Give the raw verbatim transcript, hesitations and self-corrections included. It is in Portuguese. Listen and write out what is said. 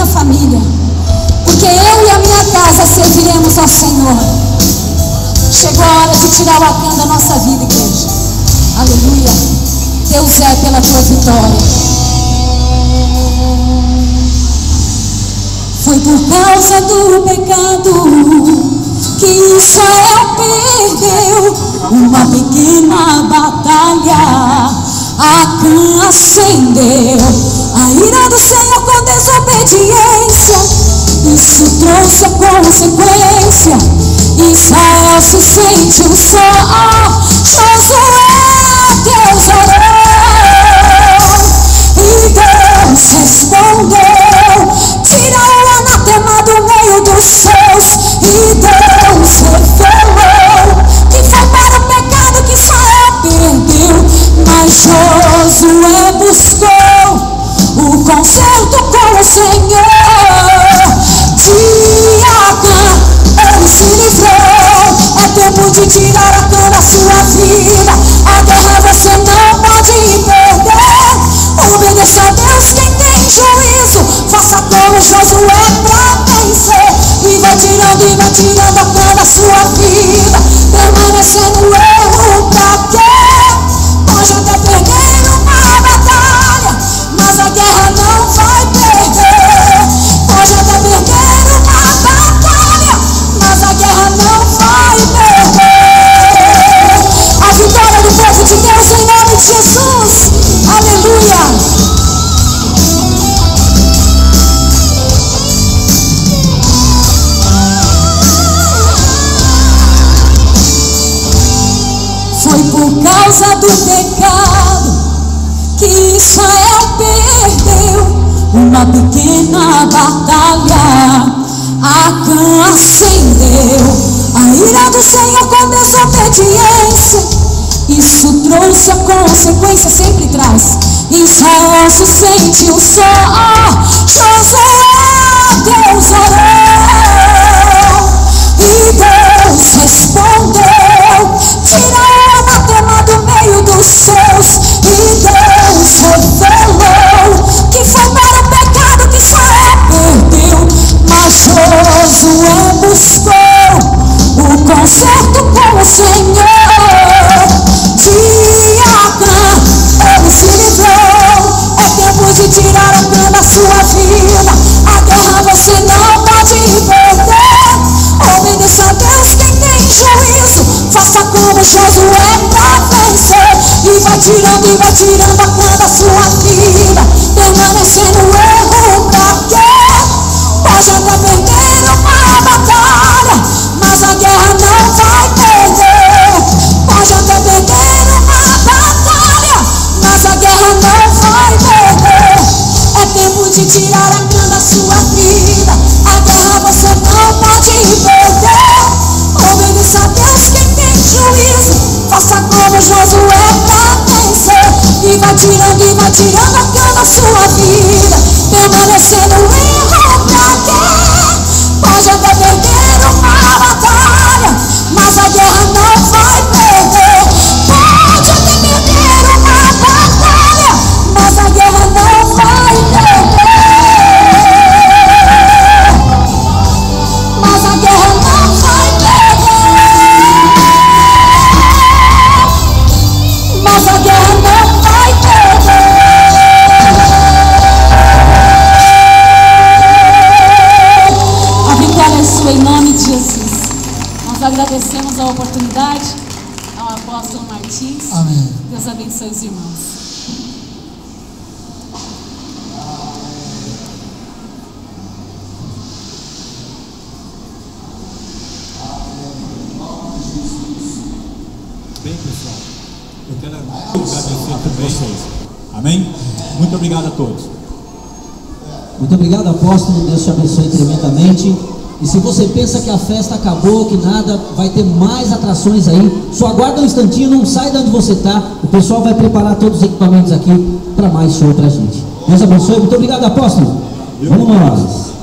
família, porque eu e a minha casa serviremos ao Senhor. Chegou a hora de tirar o Acã da nossa vida, igreja. Aleluia. Deus é pela tua vitória. Foi por causa do pecado que Israel perdeu uma pequena batalha. Acã acendeu a ira do Senhor com desobediência. Isso trouxe a consequência. Israel se sentiu só. Josué, Deus orou e Deus respondeu. Tira o anatema do meio dos seus. E Deus revelou que foi para o pecado que Israel perdeu. Mas Josué buscou o conserto com o Senhor. De Acã ele se livrou. É tempo de tirar Acã da sua vida. A guerra você não pode perder. Obedeça a Deus quem tem juízo. Faça como Josué pra vencer. E vai tirando e vai tirando Acã da sua vida. Permanecendo no erro pra quê? Pode até perder uma batalha, mas a guerra não vai perder. Pode até perder uma batalha, mas a guerra não vai perder. A vitória do povo de Deus em nome de Jesus. Aleluia. Foi por causa do pecado que Israel perdeu uma pequena batalha. Acã acendeu a ira do Senhor com desobediência. Isso trouxe a consequência, sempre traz. Israel se sentiu só. Josué, Deus orou e Deus respondeu. Tira o anatema do meio dos seus. E Deus revelou que foi para o pecado que Israel perdeu. Mas Josué buscou o conserto com o Senhor. De Acã ele se livrou. É tempo de tirar Acã da sua vida. A guerra você não pode perder. Obedeça a Deus quem tem juízo. Faça como Josué pra vencer. E vai tirando e vai tirando Acã da sua vida. Permanecendo no erro pra quê? Pode até perder uma batalha, mas a guerra não vai perder. Pode até perder uma batalha, mas a guerra não vai perder. É tempo de tirar Acã da sua vida. A guerra você não pode perder. Obedeça a Deus quem tem juízo. Faça como Josué pra vencer. E vai tirando e vai tirando Acã da sua vida. Permanecendo no erro pra quê? Pode até perder uma batalha, mas a guerra não vai perder. Pode até perder uma batalha, mas a guerra não vai perder. Mas a guerra não vai perder. Mas a guerra não vai perder. A vitória é sua em nome de Jesus. Nós agradecemos a oportunidade ao apóstolo Martins. Amém. Deus abençoe os irmãos. Bem, pessoal, eu quero agradecer a vocês. Amém? Muito obrigado a todos. Muito obrigado, apóstolo. Deus te abençoe tremendamente. E se você pensa que a festa acabou, que nada, vai ter mais atrações aí, só aguarda um instantinho, não sai de onde você está. O pessoal vai preparar todos os equipamentos aqui para mais show para a gente. Deus abençoe. Muito obrigado, apóstolo. Vamos lá.